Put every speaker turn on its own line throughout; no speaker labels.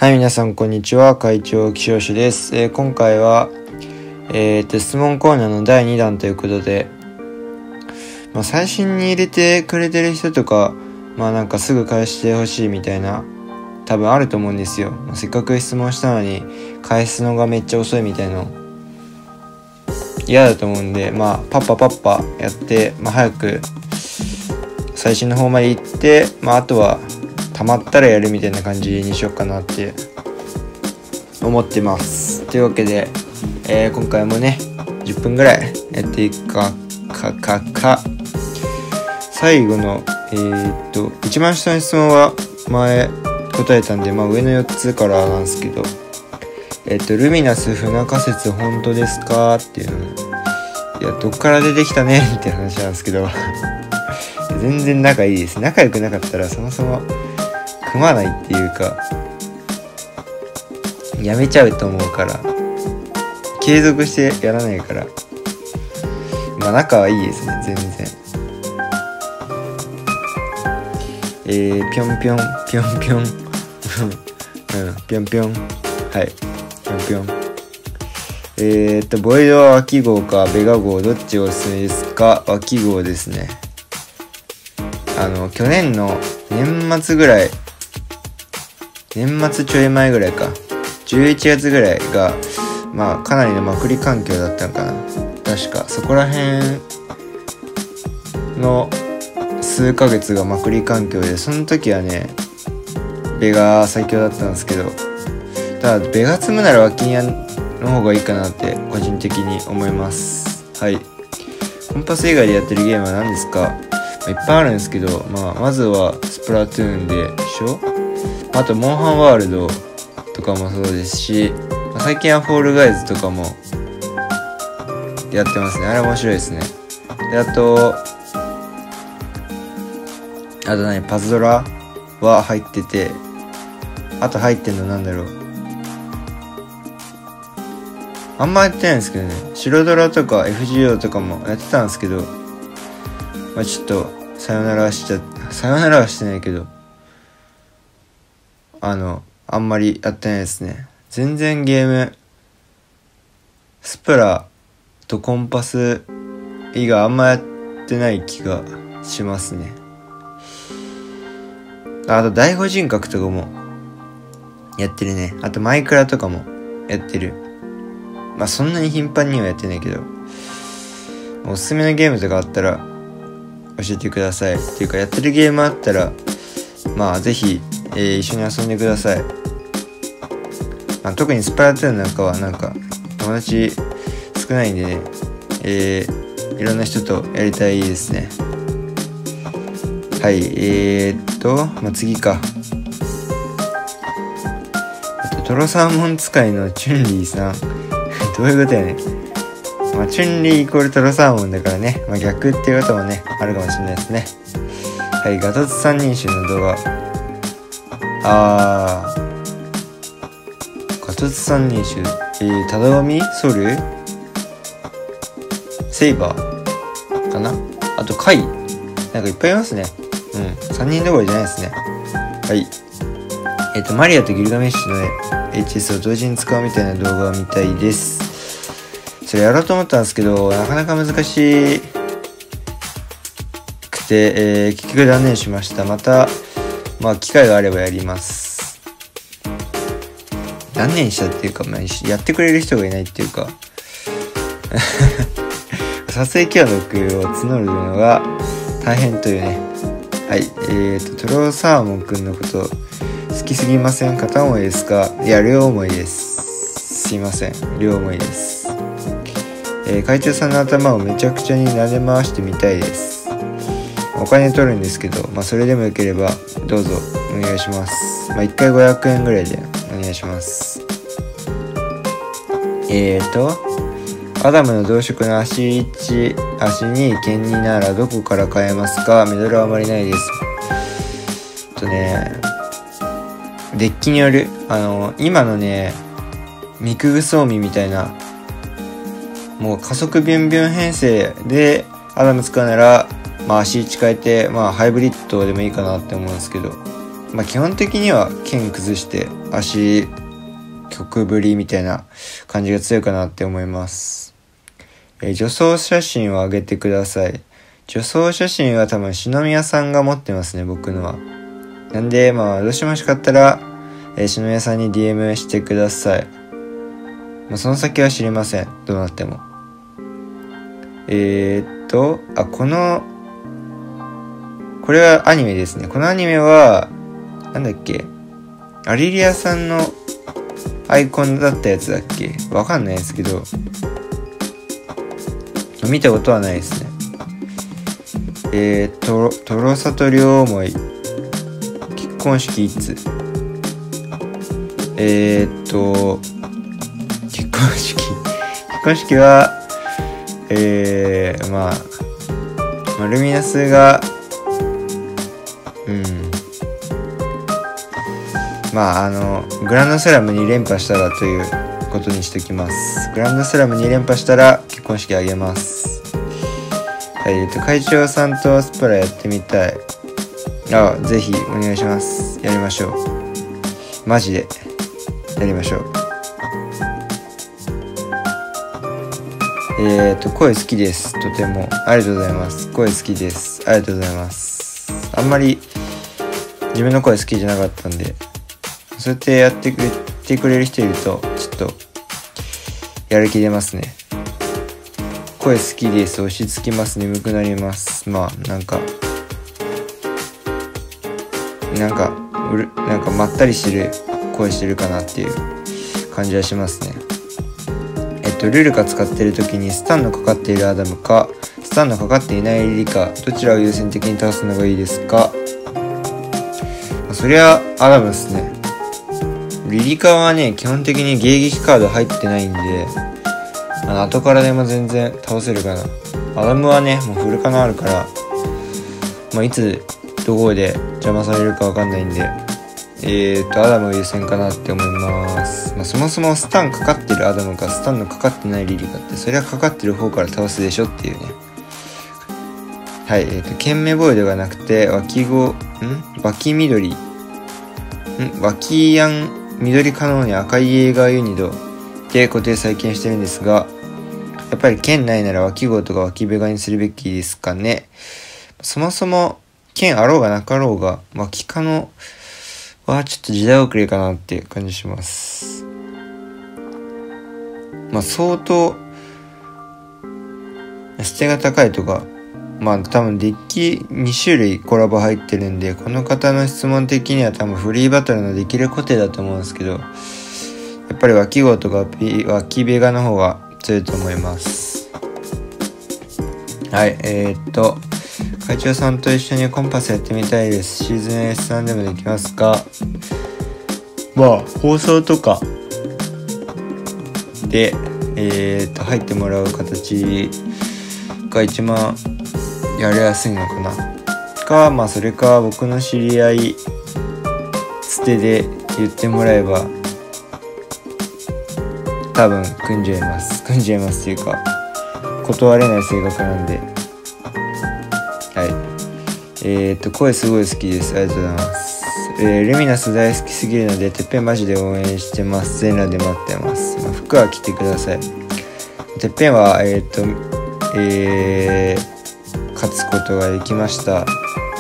はい、皆さんこんにちは。会長気象士です。今回は、質問コーナーの第2弾ということで、最新に入れてくれてる人とか、なんかすぐ返してほしいみたいな、多分あると思うんですよ。せっかく質問したのに返すのがめっちゃ遅いみたいなの嫌だと思うんで、パッパやって、早く最新の方まで行って、あとは溜まったらやるみたいな感じにしようかなって思ってます。というわけで、今回もね10分ぐらいやっていくか最後の一番下の質問は前答えたんで、上の4つからなんですけど、ルミナス不仲説本当ですかっていうの、いやどっから出てきたねって話なんですけど全然仲いいです。仲良くなかったらそもそも組まないっていうかやめちゃうと思うから、継続してやらないから、仲はいいですね全然。ぴょんぴょんぴょんぴょんぴょんぴょんはいぴょんぴょんボイドは脇号かベガ号どっちがおすすめですか？脇号ですね。去年の年末ぐらい、年末ちょい前ぐらいか、11月ぐらいがかなりのまくり環境だったのかな。確かそこら辺の数ヶ月がまくり環境で、その時はねベガ最強だったんですけど、ただベガ積むなら脇ニアの方がいいかなって個人的に思います。はい。コンパス以外でやってるゲームは何ですか？いっぱいあるんですけど、まずはスプラトゥーンでしょ。あとモンハンワールドとかもそうですし、最近はフォールガイズとかもやってますね。あれ面白いですね。であとパズドラは入ってて、あと入ってんのなんだろう、あんまやってないんですけどね。白ドラとか FGO とかもやってたんですけど、ちょっとさよならはしてないけど、あんまりやってないですね。全然ゲームスプラとコンパス以外あんまやってない気がしますね。あと第五人格とかもやってるね。あとマイクラとかもやってる。そんなに頻繁にはやってないけど、おすすめのゲームとかあったら教えてください。っていうかやってるゲームあったらぜひ、一緒に遊んでください。特にスプラトゥーンなんかは友達少ないんでね、いろんな人とやりたいですね。はい。次か。トロサーモン使いのチュンリーさんどういうことやねん。チュンリーイコールトロサーモンだからね、逆っていうこともねあるかもしれないですね。はい。ガトツ三人衆の動画、ガトツ三人衆、タダゴミソウルセイバーかな。あとカイ、いっぱいいますね。3人どころじゃないですね。はい。マリアとギルガメッシュの、HS を同時に使うみたいな動画を見たいです。それやろうと思ったんですけど、なかなか難しくて、結局断念しました。また機会があればやります。断念したっていうか、やってくれる人がいないっていうか撮影協力を募るのが大変というね。はい。トロサーモンくんのこと好きすぎません？片思いですか？いや、両思いです。すいません、両思いです。会長さんの頭をめちゃくちゃに撫で回してみたいです。お金取るんですけど、それでもよければどうぞお願いします。1回500円ぐらいでお願いします。アダムの同色の足に剣2ならどこから買えますか？メダルはあまりないです。デッキによる。今のねミクグソーミみたいな、もう加速ビュンビュン編成でアダム使うなら足1変えてハイブリッドでもいいかなって思うんですけど、 基本的には剣崩して足曲振りみたいな感じが強いかなって思います。女装写真を上げてください。女装写真は多分篠宮さんが持ってますね、僕のは。なんでどうしましかったら、篠宮さんに DM してください。その先は知りません、どうなっても。これはアニメですね。このアニメはなんだっけ、アリリアさんのアイコンだったやつだっけ、わかんないですけど、見たことはないですね。トロサト両思い結婚式いつ、結婚式はルミナスがグランドスラム2連覇したらということにしておきます。グランドスラム2連覇したら結婚式あげます。会長さんとスプラやってみたい。ぜひお願いします。やりましょう。マジでやりましょう。声好きです。とてもありがとうございます。声好きです。ありがとうございます。あんまり自分の声好きじゃなかったんで、そうやってやってくれる人いるとちょっとやる気出ますね。声好きです。落ち着きます。眠くなります。なんかまったりしてる声してるかなっていう感じはしますね。ルルカ使ってる時にスタンのかかっているアダムかスタンのかかっていないリリカ、どちらを優先的に倒すのがいいですか？そりゃアダムですね。リリカはね、基本的に迎撃カード入ってないんで、後からでも全然倒せるかな。アダムはね、もうフルカナあるから、いつどこで邪魔されるかわかんないんで、アダム優先かなって思います。そもそもスタンかかってるアダムかスタンのかかってないリリカって、そりゃかかってる方から倒すでしょっていうね。はい、剣目ボイドがなくて脇緑脇ヤン緑可能に赤いエーガーユニドで固定再建してるんですが、やっぱり剣ないなら脇号とか脇ベガにするべきですかね。そもそも剣あろうがなかろうが脇可能はちょっと時代遅れかなっていう感じします。相当捨てが高いとか、多分デッキ2種類コラボ入ってるんで、この方の質問的には多分フリーバトルのできる固定だと思うんですけど、やっぱり脇号とか脇ベガの方が強いと思います。はい、会長さんと一緒にコンパスやってみたいです。シーズン S3 でもできますか？放送とかで入ってもらう形が一番やりやすいのかな。それか僕の知り合いつてで言ってもらえば多分組んじゃいますっていうか断れない性格なんで。はい、声すごい好きです。ありがとうございます。ルミナス大好きすぎるのでてっぺんマジで応援してます。全裸で待ってます。服は着てください。てっぺんは勝つことができました。はい、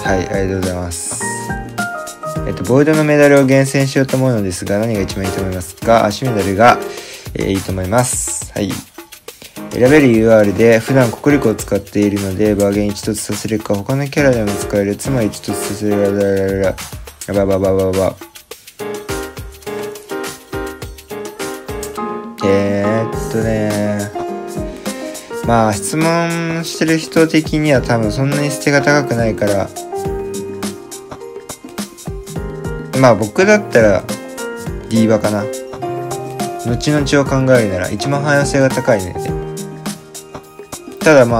ありがとうございます。ボイドのメダルを厳選しようと思うのですが、何が一番いいと思いますか？足メダルが、いいと思います。はい。選べる UR で普段国力を使っているのでバーゲン1つさせるか他のキャラでも使える、つまり1つさせる質問してる人的には多分そんなに捨てが高くないから、僕だったらディーバかな。後々を考えるなら一番汎用性が高いね。ただ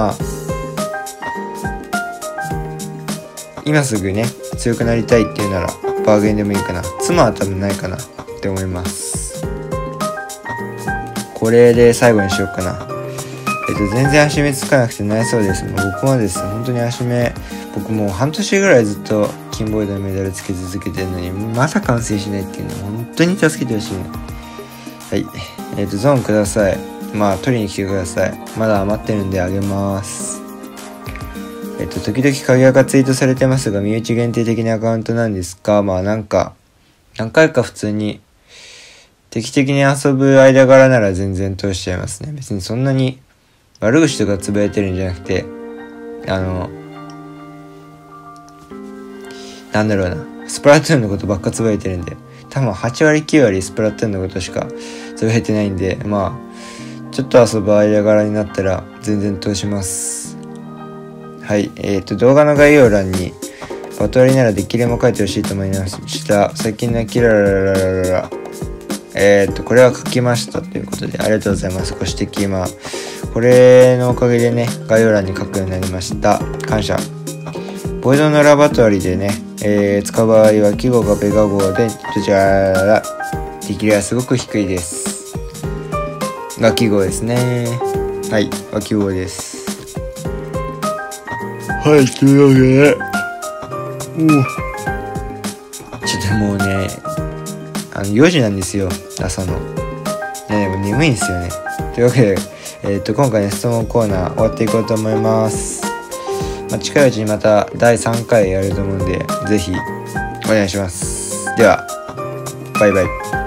今すぐね強くなりたいっていうならバーゲンでもいいかな。妻は多分ないかなって思います。これで最後にしようかな。全然足目つかなくて悩そうです。僕もです。本当に足目、僕もう半年ぐらいずっと鬼キンボーイドのメダルつけ続けてるのにまだ完成しないっていうのは本当に助けてほしいね。はい、ゾーンください。取りに来てください。まだ余ってるんであげます。時々鍵垢ツイートされてますが、身内限定的なアカウントなんですか？何回か普通に定期的に遊ぶ間柄なら全然通しちゃいますね。別にそんなに悪口とかつぶやいてるんじゃなくて、スプラトゥーンのことばっかつぶやいてるんで、多分8割9割スプラトゥーンのことしかつぶやいてないんで、ちょっと遊ぶ間柄になったら全然通します。はい、動画の概要欄にバト割りならデッキでも書いてほしいと思いました。最近のキララララララ、これは書きましたということで、ありがとうございます。ご指摘。これのおかげでね、概要欄に書くようになりました。感謝。ボイドのラバト割りでね、使う場合は記号がベガ号で、デキラはすごく低いです。が記号ですね。はい、が記号です。はい、というわけで、ちょっともうね、4時なんですよ、朝の。でも眠いんですよね。というわけで、今回の質問コーナー終わっていこうと思います。近いうちにまた第3回やると思うんで、ぜひお願いします。では、バイバイ。